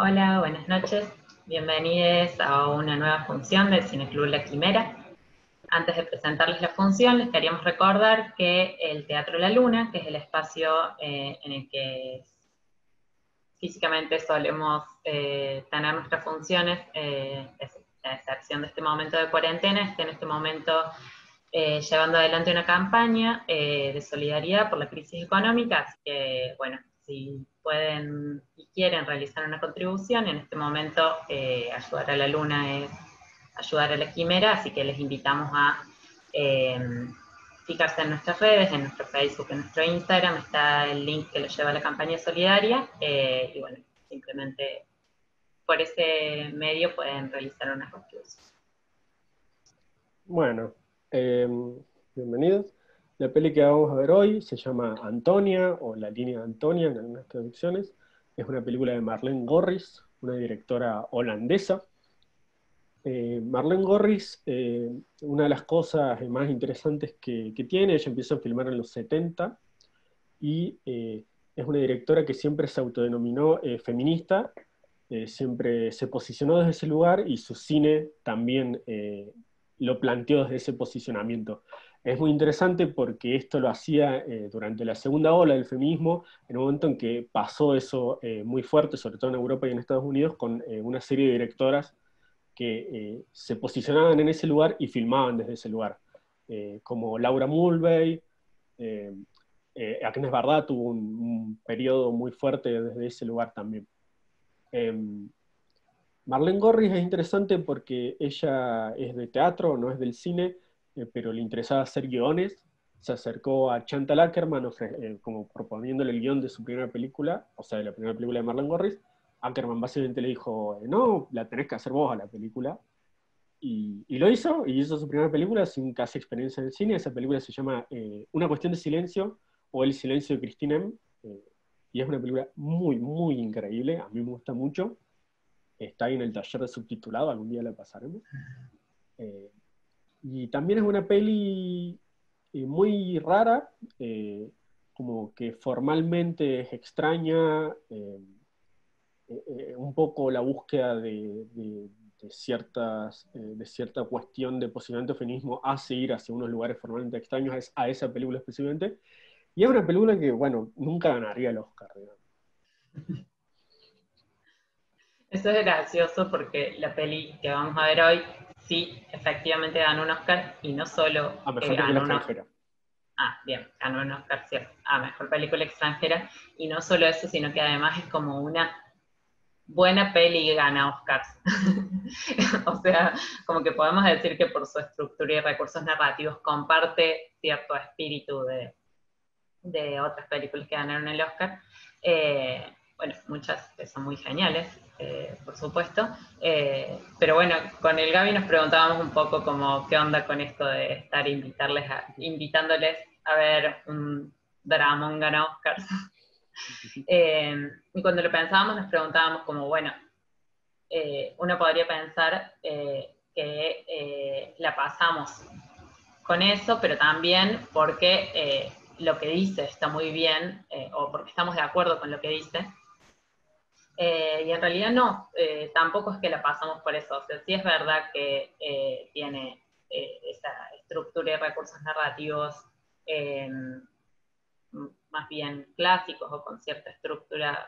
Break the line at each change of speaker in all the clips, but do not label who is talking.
Hola, buenas noches. Bienvenidos a una nueva función del Cineclub La Quimera. Antes de presentarles la función, les queríamos recordar que el Teatro La Luna, que es el espacio en el que físicamente solemos tener nuestras funciones, a excepción de este momento de cuarentena, está en este momento llevando adelante una campaña de solidaridad por la crisis económica, así que, bueno, si pueden y quieren realizar una contribución, en este momento ayudar a la Luna es ayudar a la Quimera, así que les invitamos a eh, fijarse en nuestras redes, en nuestro Facebook, en nuestro Instagram, está el link que lo lleva a la campaña solidaria, y bueno, simplemente por ese medio pueden realizar una contribución.
Bueno, eh, bienvenidos. La peli que vamos a ver hoy se llama Antonia, o La línea de Antonia en algunas traducciones. Es una película de Marlene Gorris, una directora holandesa. Marlene Gorris, una de las cosas más interesantes que tiene, ella empieza a filmar en los 70 y es una directora que siempre se autodenominó feminista, siempre se posicionó desde ese lugar y su cine también lo planteó desde ese posicionamiento. Es muy interesante porque esto lo hacía durante la segunda ola del feminismo, en un momento en que pasó eso muy fuerte, sobre todo en Europa y en Estados Unidos, con una serie de directoras que se posicionaban en ese lugar y filmaban desde ese lugar, como Laura Mulvey. eh, Agnes Varda tuvo un periodo muy fuerte desde ese lugar también. Eh, Marlene Gorris es interesante porque ella es de teatro, no es del cine, pero le interesaba hacer guiones. Se acercó a Chantal Akerman como proponiéndole el guión de su primera película, o sea, de la primera película de Marlene Gorris. Akerman básicamente le dijo, no, la tenés que hacer vos a la película. Y lo hizo, y hizo su primera película sin casi experiencia en el cine. Esa película se llama Una cuestión de silencio, o El silencio de Christine M. Y es una película muy, muy increíble, a mí me gusta mucho. Está ahí en el taller de subtitulado, algún día la pasaremos. Eh, y también es una peli muy rara, como que formalmente es extraña, un poco la búsqueda de cierta cuestión de posicionamiento del feminismo hace ir hacia unos lugares formalmente extraños a esa película específicamente. Y es una película que, bueno, nunca ganaría el Oscar, digamos.
Eso es gracioso porque la peli que vamos a ver hoy sí efectivamente ganó un Oscar y no solo
A mejor
que
película
ganó un Oscar,
extranjera.
bien, ganó un Oscar cierto, a mejor película extranjera y no solo eso, sino que además es como una buena peli que gana Oscars. O sea, como que podemos decir que por su estructura y recursos narrativos comparte cierto espíritu de otras películas que ganaron el Oscar. Bueno, muchas son muy geniales, por supuesto. Pero bueno, con el Gaby nos preguntábamos un poco como qué onda con esto de estar invitándoles a ver un dramón gana Oscars. Y cuando lo pensábamos nos preguntábamos como, bueno, uno podría pensar que la pasamos con eso, pero también porque lo que dice está muy bien, o porque estamos de acuerdo con lo que dice. Y en realidad no, tampoco es que la pasamos por eso. O sea, sí es verdad que tiene esa estructura y recursos narrativos eh, más bien clásicos o con cierta estructura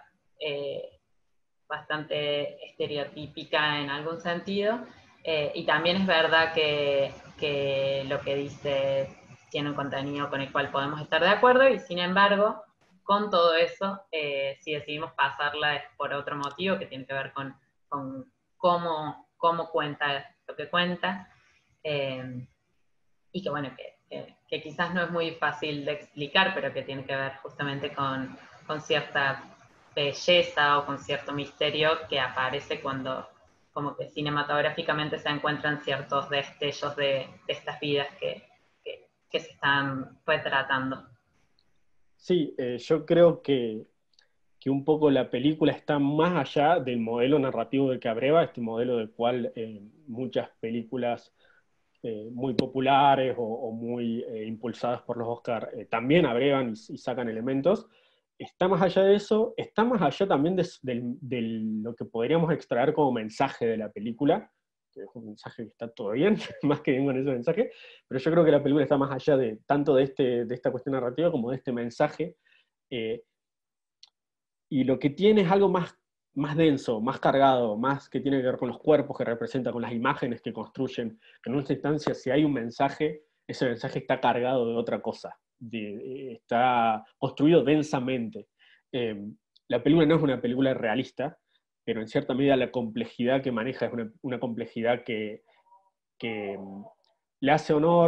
bastante estereotípica en algún sentido. Y también es verdad que lo que dice tiene un contenido con el cual podemos estar de acuerdo y sin embargo, con todo eso, si decidimos pasarla es por otro motivo que tiene que ver con cómo cuenta lo que cuenta, y que bueno, que quizás no es muy fácil de explicar, pero que tiene que ver justamente con cierta belleza o con cierto misterio que aparece cuando como que cinematográficamente se encuentran ciertos destellos de estas vidas que se están retratando.
Sí, yo creo que un poco la película está más allá del modelo narrativo de que abreva, este modelo del cual muchas películas muy populares o muy impulsadas por los Oscars también abrevan y sacan elementos. está más allá de eso, está más allá también de lo que podríamos extraer como mensaje de la película, que es un mensaje que está todo bien, más que bien con ese mensaje, pero yo creo que la película está más allá de tanto de esta cuestión narrativa como de este mensaje, eh, y lo que tiene es algo más denso, más cargado, más que tiene que ver con los cuerpos que representa, con las imágenes que construyen, que en última instancia, si hay un mensaje, ese mensaje está cargado de otra cosa, está construido densamente. Eh, la película no es una película realista, pero en cierta medida la complejidad que maneja es una complejidad que le hace honor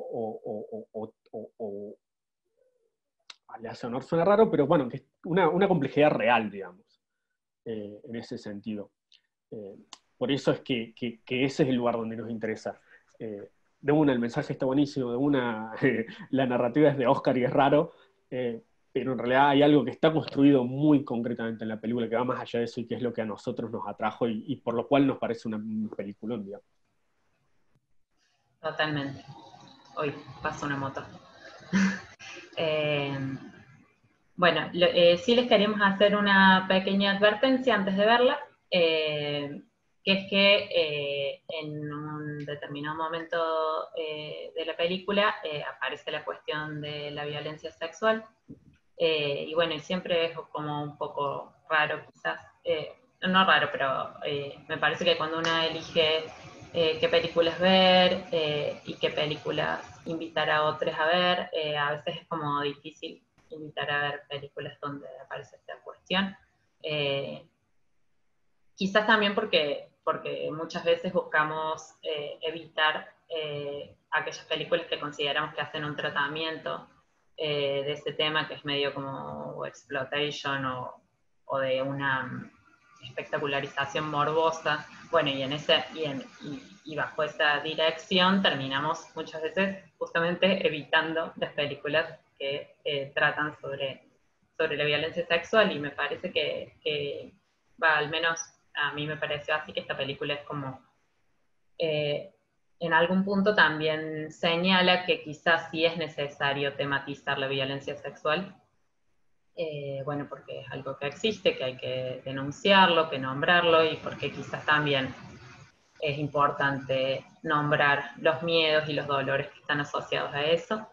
le hace honor suena raro, pero bueno, que es una complejidad real, digamos, en ese sentido. Eh, por eso es que ese es el lugar donde nos interesa. De una, el mensaje está buenísimo, de una, la narrativa es de Oscar y es raro, pero en realidad hay algo que está construido muy concretamente en la película, que va más allá de eso y que es lo que a nosotros nos atrajo y por lo cual nos parece una película, digamos.
Totalmente. Hoy pasa una moto. Eh, bueno, sí les queríamos hacer una pequeña advertencia antes de verla, que es que en un determinado momento de la película aparece la cuestión de la violencia sexual, y bueno, y siempre es como un poco raro quizás, no raro, pero me parece que cuando uno elige qué películas ver y qué películas invitar a otros a ver, a veces es como difícil invitar a ver películas donde aparece esta cuestión. Eh, Quizás también porque muchas veces buscamos evitar aquellas películas que consideramos que hacen un tratamiento de ese tema que es medio como exploitation o de una espectacularización morbosa. Bueno, y bajo esa dirección terminamos muchas veces justamente evitando las películas que tratan sobre la violencia sexual, y me parece que va, al menos a mí me pareció así, que esta película es como, eh, en algún punto también señala que quizás sí es necesario tematizar la violencia sexual, bueno, porque es algo que existe, que hay que denunciarlo, que nombrarlo, y porque quizás también es importante nombrar los miedos y los dolores que están asociados a eso.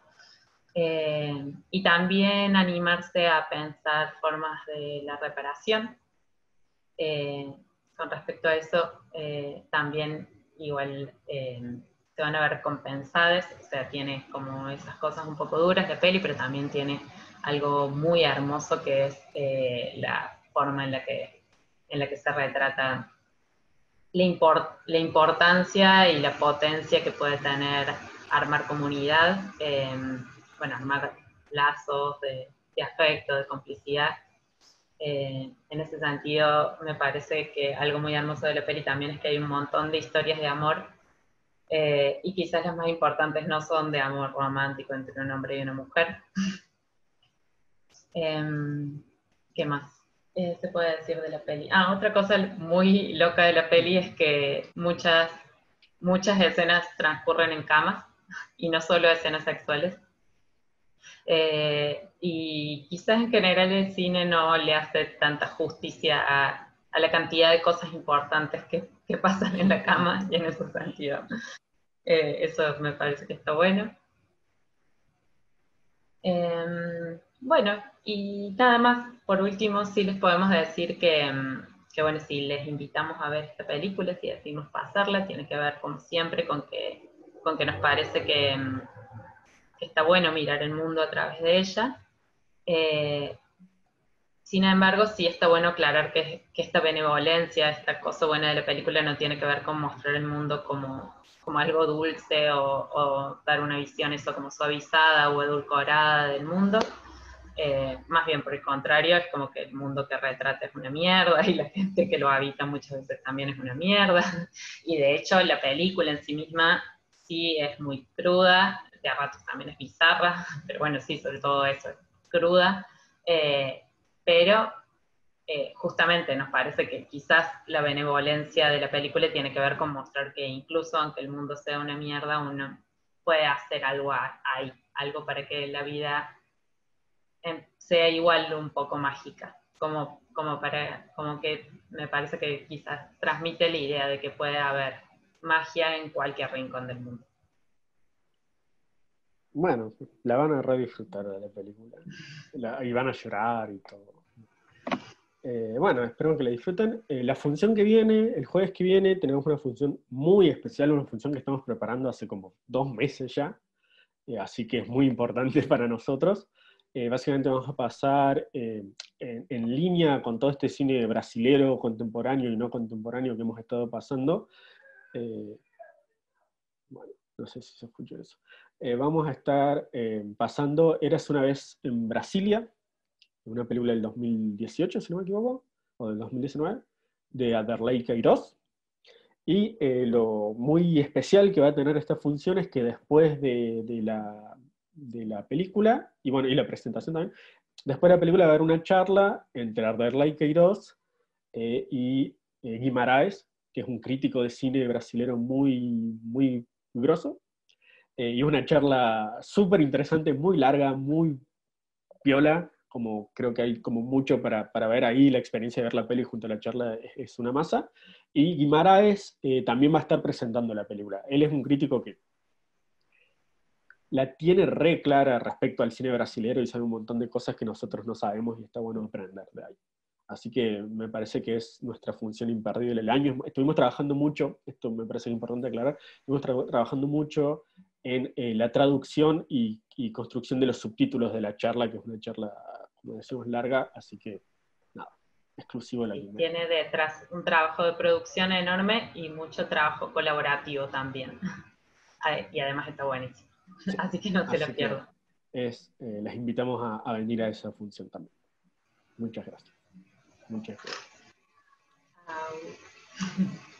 Y también animarse a pensar formas de la reparación. Eh, con respecto a eso, también igual se van a ver compensadas, o sea, tiene como esas cosas un poco duras de peli, pero también tiene algo muy hermoso que es la forma en la que se retrata la importancia y la potencia que puede tener armar comunidad, bueno, armar lazos de afecto, de complicidad. En ese sentido, me parece que algo muy hermoso de la peli también es que hay un montón de historias de amor, y quizás las más importantes no son de amor romántico entre un hombre y una mujer. ¿Qué más se puede decir de la peli? Ah, otra cosa muy loca de la peli es que muchas escenas transcurren en camas, y no solo escenas sexuales. Y quizás en general el cine no le hace tanta justicia a la cantidad de cosas importantes que pasan en la cama, y en ese sentido eso me parece que está bueno. Bueno, y nada más, por último, sí les podemos decir que bueno, si les invitamos a ver esta película, si decidimos pasarla, tiene que ver, como siempre, con que nos parece que está bueno mirar el mundo a través de ella. Eh, Sin embargo, sí está bueno aclarar que esta benevolencia, esta cosa buena de la película no tiene que ver con mostrar el mundo como algo dulce, o dar una visión eso como suavizada o edulcorada del mundo. Más bien por el contrario, es como que el mundo que retrata es una mierda, y la gente que lo habita muchas veces también es una mierda. Y de hecho la película en sí misma sí es muy cruda, de a ratos también es bizarra, pero bueno, sí, sobre todo eso, es cruda. Eh, pero justamente nos parece que quizás la benevolencia de la película tiene que ver con mostrar que incluso aunque el mundo sea una mierda, uno puede hacer algo ahí, algo para que la vida sea igual un poco mágica, como que me parece que quizás transmite la idea de que puede haber magia en cualquier rincón del mundo.
Bueno, la van a re disfrutar de la película. Y van a llorar y todo. Bueno, espero que la disfruten. La función que viene, el jueves que viene, tenemos una función muy especial, una función que estamos preparando hace como 2 meses ya, así que es muy importante para nosotros. Básicamente vamos a pasar en línea con todo este cine brasilero, contemporáneo y no contemporáneo que hemos estado pasando. Eh, bueno, no sé si se escuchó eso. Vamos a estar pasando Eras una vez en Brasilia, una película del 2018, si no me equivoco, o del 2019, de Aderley Queiroz. Y lo muy especial que va a tener esta función es que después de la película, y bueno, y la presentación también, después de la película va a haber una charla entre Aderley Queiroz y Guimarães, que es un crítico de cine brasilero muy grosso, y una charla súper interesante, muy larga, muy piola, como creo que hay como mucho para ver ahí, la experiencia de ver la peli junto a la charla es una masa. Y Guimaraes también va a estar presentando la película. Él es un crítico que la tiene re clara respecto al cine brasilero y sabe un montón de cosas que nosotros no sabemos y está bueno aprender de ahí. Así que me parece que es nuestra función imperdible. El año estuvimos trabajando mucho, esto me parece importante aclarar, estuvimos trabajando mucho en la traducción y construcción de los subtítulos de la charla, que es una charla, como decimos, larga, así que nada, exclusivo de la
Y
primera.
tiene detrás un trabajo de producción enorme y mucho trabajo colaborativo también. Y además está buenísimo.
Sí.
Así que no se lo
Así que
pierdan.
las invitamos a venir a esa función también. Muchas gracias. Muchas gracias.
Chao.